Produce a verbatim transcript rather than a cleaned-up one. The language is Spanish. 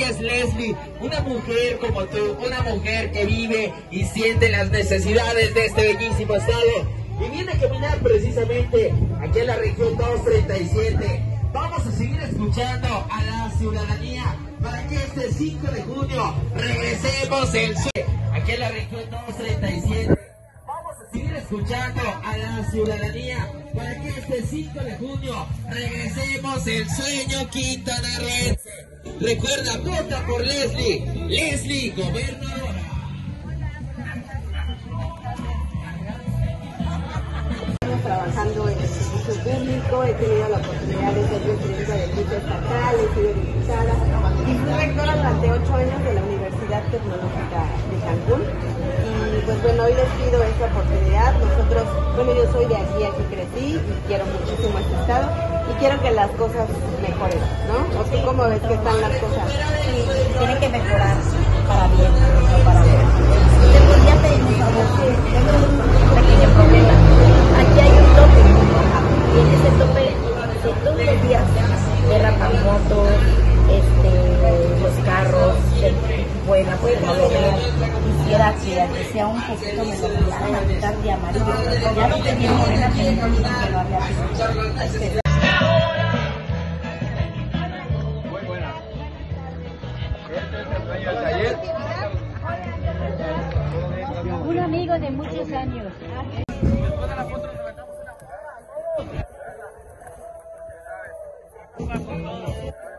es Leslie, una mujer como tú, una mujer que vive y siente las necesidades de este bellísimo estado y viene a caminar precisamente aquí en la región dos treinta y siete. Vamos a seguir escuchando a la ciudadanía para que este cinco de junio regresemos el sueño aquí en la región dos treinta y siete. Vamos a seguir escuchando a la ciudadanía para que este cinco de junio regresemos el sueño quintanarroense. Recuerda, vota por Leslie. Leslie, gobernadora. Trabajando en el servicio público, he tenido la oportunidad de ser presidenta del grupo estatal, he sido diputada y fui rectora durante ocho años de la Universidad Tecnológica de Cancún. Y pues bueno, hoy les pido esta oportunidad. Nosotros, bueno, yo soy de aquí, aquí crecí y quiero muchísimo este estado y quiero que las cosas mejoren, ¿no? ¿O tú cómo ves que están las cosas? Sí, tienen que mejorar para bien, no para bien. Después ya tenemos un pequeño problema. Aquí hay un tope y en ese tope de todos los días derrapan motos, este, los carros, buena, pues no lo vean. Quisiera que aquí sea un poquito mejor, a pintar de amarillo. Ya lo tenía morena, pero no digo que lo había pintado. Muy buena. Este es el dueño del taller. Un amigo de muchos años. Después de la foto nos levantamos una.